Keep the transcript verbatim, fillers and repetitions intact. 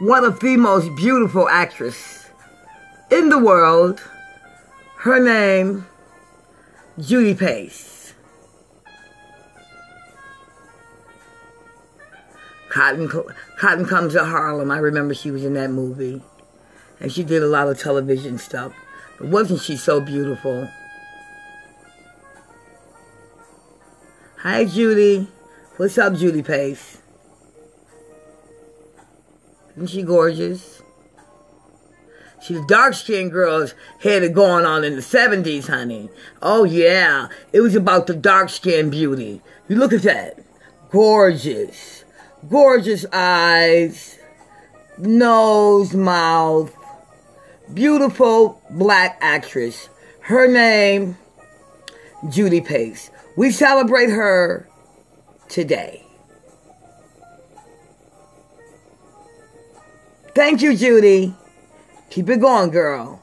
one of the most beautiful actresses in the world. Her name, Judy Pace. Cotton, Cotton Comes to Harlem. I remember she was in that movie. And she did a lot of television stuff. But wasn't she so beautiful? Hi, Judy. What's up, Judy Pace? Isn't she gorgeous? She's a dark-skinned girl's had it going on in the seventies, honey. Oh, yeah. It was about the dark-skinned beauty. You look at that. Gorgeous. Gorgeous eyes. Nose, mouth. Beautiful black actress. Her name, Judy Pace. We celebrate her today. Thank you, Judy. Keep it going, girl.